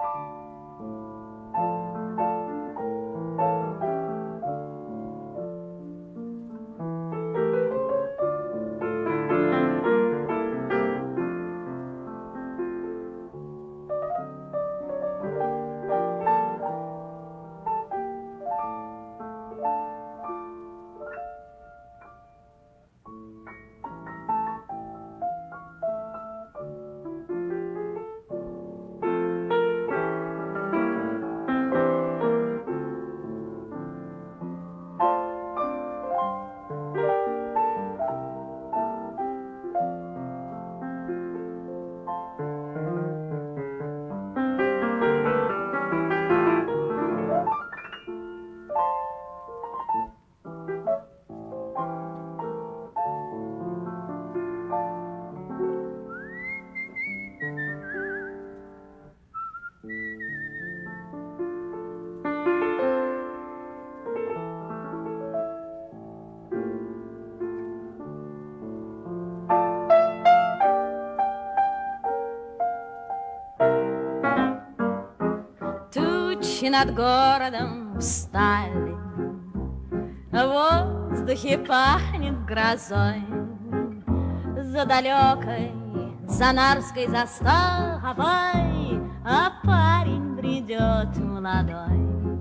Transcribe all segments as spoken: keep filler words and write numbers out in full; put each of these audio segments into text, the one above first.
Тучи над городом встали, в воздухе пахнет грозой. За далекой Санарской заставой, а парень бредет молодой.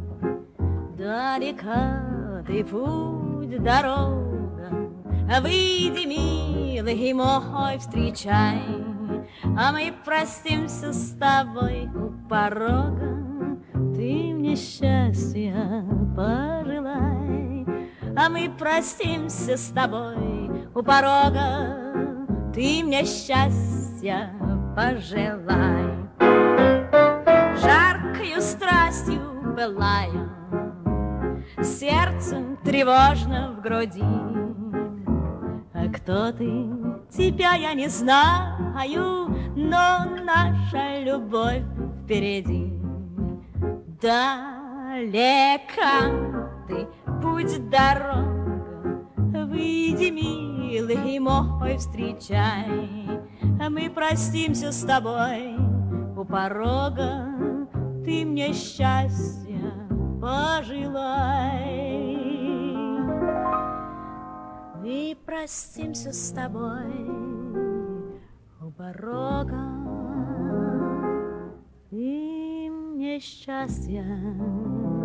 Далеко ты путь, дорога, выйди, милый мой, встречай, а мы простимся с тобой у порога. Ты мне счастья пожелай, а мы простимся с тобой у порога. Ты мне счастья пожелай. Жаркою страстью пылая, сердцем тревожно в груди. А кто ты? Тебя я не знаю, но наша любовь впереди. Далека ты, путь, дорога, выйди, милый мой, встречай, а мы простимся с тобой у порога. Ты мне счастья пожелай. И простимся с тобой у порога. Ты мне счастья